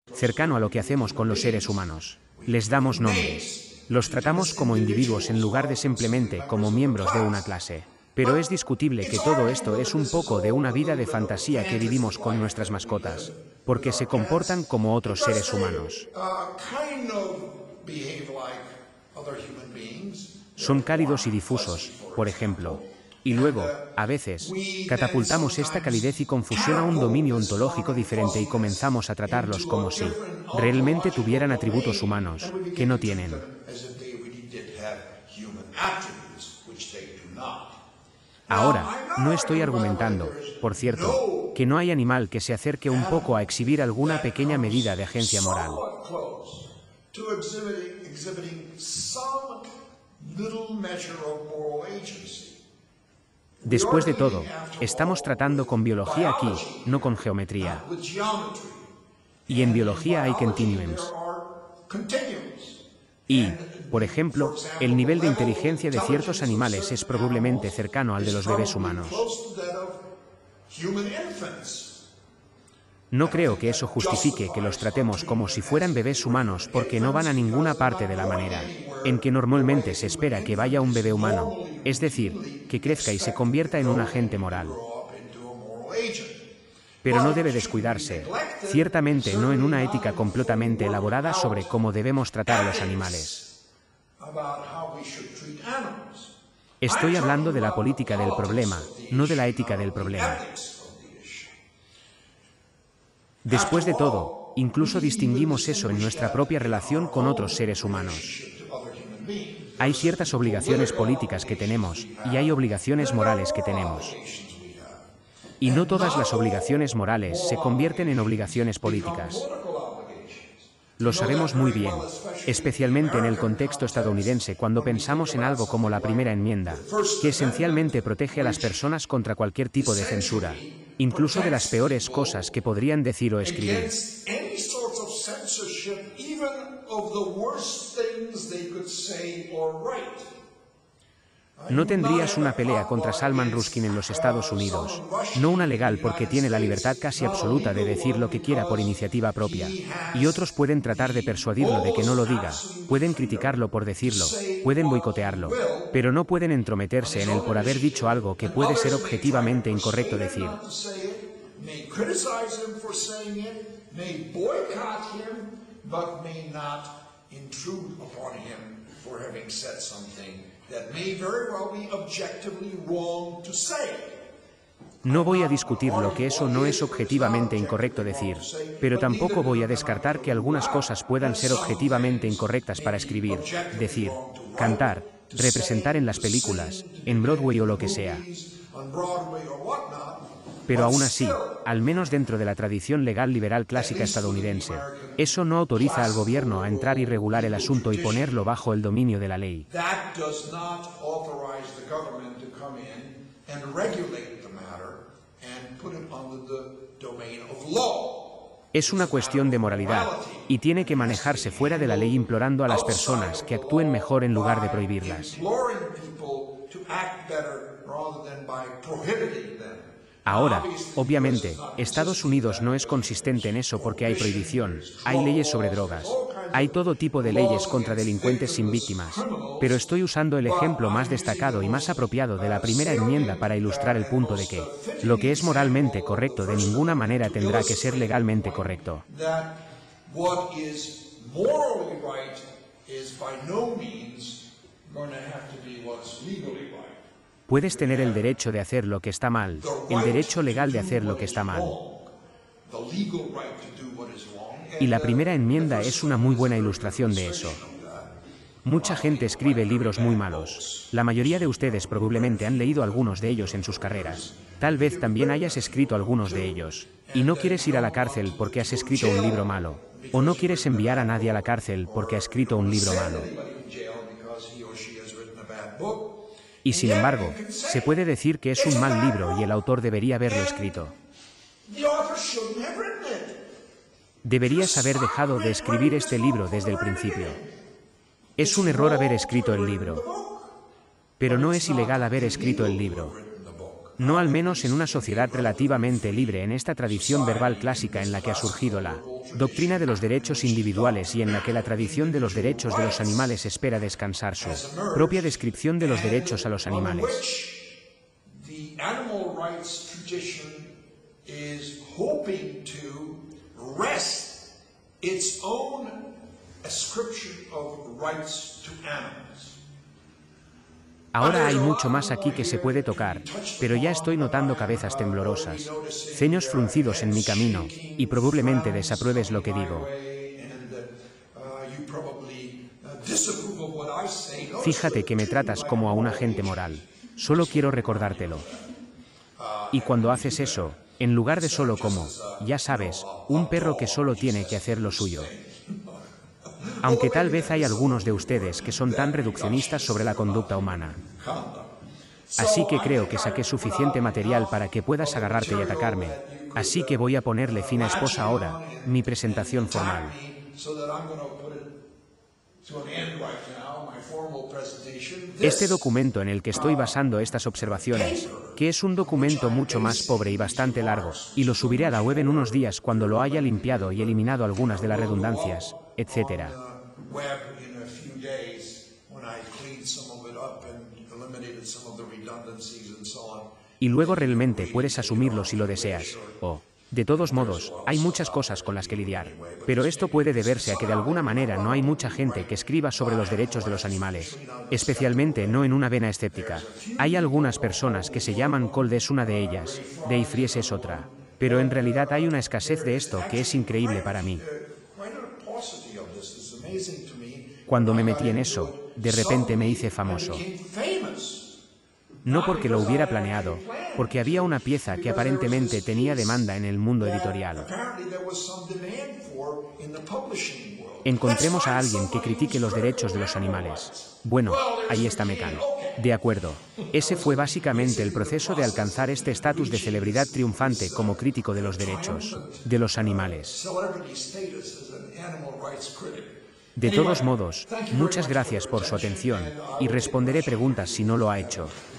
cercano a lo que hacemos con los seres humanos. Les damos nombres. Los tratamos como individuos en lugar de simplemente como miembros de una clase. Pero es discutible que todo esto es un poco de una vida de fantasía que vivimos con nuestras mascotas, porque se comportan como otros seres humanos. Son cálidos y difusos, por ejemplo. Y luego, a veces, catapultamos esta calidez y confusión a un dominio ontológico diferente y comenzamos a tratarlos como si realmente tuvieran atributos humanos, que no tienen. Ahora, no estoy argumentando, por cierto, que no hay animal que se acerque un poco a exhibir alguna pequeña medida de agencia moral. Después de todo, estamos tratando con biología aquí, no con geometría. Y en biología hay continuums. Y, por ejemplo, el nivel de inteligencia de ciertos animales es probablemente cercano al de los bebés humanos. No creo que eso justifique que los tratemos como si fueran bebés humanos porque no van a ninguna parte de la manera en que normalmente se espera que vaya un bebé humano, es decir, que crezca y se convierta en un agente moral. Pero no debe descuidarse, ciertamente no en una ética completamente elaborada sobre cómo debemos tratar a los animales. Estoy hablando de la política del problema, no de la ética del problema. Después de todo, incluso distinguimos eso en nuestra propia relación con otros seres humanos. Hay ciertas obligaciones políticas que tenemos, y hay obligaciones morales que tenemos. Y no todas las obligaciones morales se convierten en obligaciones políticas. Lo sabemos muy bien, especialmente en el contexto estadounidense cuando pensamos en algo como la Primera Enmienda, que esencialmente protege a las personas contra cualquier tipo de censura, incluso de las peores cosas que podrían decir o escribir. No tendrías una pelea contra Salman Rushdie en los Estados Unidos, no una legal porque tiene la libertad casi absoluta de decir lo que quiera por iniciativa propia, y otros pueden tratar de persuadirlo de que no lo diga, pueden criticarlo por decirlo, pueden boicotearlo, pero no pueden entrometerse en él por haber dicho algo que puede ser objetivamente incorrecto decir. No voy a discutir lo que eso no es objetivamente incorrecto decir, pero tampoco voy a descartar que algunas cosas puedan ser objetivamente incorrectas para escribir, decir, cantar, representar en las películas, en Broadway o lo que sea. Pero aún así, al menos dentro de la tradición legal liberal clásica estadounidense, eso no autoriza al gobierno a entrar y regular el asunto y ponerlo bajo el dominio de la ley. Es una cuestión de moralidad, y tiene que manejarse fuera de la ley implorando a las personas que actúen mejor en lugar de prohibirlas. Ahora, obviamente, Estados Unidos no es consistente en eso porque hay prohibición, hay leyes sobre drogas, hay todo tipo de leyes contra delincuentes sin víctimas, pero estoy usando el ejemplo más destacado y más apropiado de la Primera Enmienda para ilustrar el punto de que lo que es moralmente correcto de ninguna manera tendrá que ser legalmente correcto. Puedes tener el derecho de hacer lo que está mal, el derecho legal de hacer lo que está mal. Y la Primera Enmienda es una muy buena ilustración de eso. Mucha gente escribe libros muy malos. La mayoría de ustedes probablemente han leído algunos de ellos en sus carreras. Tal vez también hayas escrito algunos de ellos. Y no quieres ir a la cárcel porque has escrito un libro malo. O no quieres enviar a nadie a la cárcel porque ha escrito un libro malo. Y sin embargo, se puede decir que es un mal libro y el autor debería haberlo escrito. Deberías haber dejado de escribir este libro desde el principio. Es un error haber escrito el libro. Pero no es ilegal haber escrito el libro. No al menos en una sociedad relativamente libre en esta tradición verbal clásica en la que ha surgido la doctrina de los derechos individuales y en la que la tradición de los derechos de los animales espera descansar su propia descripción de los derechos a los animales. Ahora hay mucho más aquí que se puede tocar, pero ya estoy notando cabezas temblorosas, ceños fruncidos en mi camino, y probablemente desapruebes lo que digo. Fíjate que me tratas como a un agente moral. Solo quiero recordártelo. Y cuando haces eso, en lugar de solo como, ya sabes, un perro que solo tiene que hacer lo suyo. Aunque tal vez hay algunos de ustedes que son tan reduccionistas sobre la conducta humana. Así que creo que saqué suficiente material para que puedas agarrarte y atacarme. Así que voy a ponerle fin a esposa ahora, mi presentación formal. Este documento en el que estoy basando estas observaciones, que es un documento mucho más pobre y bastante largo, y lo subiré a la web en unos días cuando lo haya limpiado y eliminado algunas de las redundancias, etc. Y luego realmente puedes asumirlo si lo deseas. De todos modos, hay muchas cosas con las que lidiar. Pero esto puede deberse a que de alguna manera no hay mucha gente que escriba sobre los derechos de los animales. Especialmente no en una vena escéptica. Hay algunas personas que se llaman Cold es una de ellas, Dave Fries es otra. Pero en realidad hay una escasez de esto que es increíble para mí. Cuando me metí en eso, de repente me hice famoso. No porque lo hubiera planeado, porque había una pieza que aparentemente tenía demanda en el mundo editorial. Encontremos a alguien que critique los derechos de los animales. Bueno, ahí está Mecan. De acuerdo. Ese fue básicamente el proceso de alcanzar este estatus de celebridad triunfante como crítico de los derechos de los animales. De todos modos, muchas gracias por su atención, y responderé preguntas si no lo ha hecho.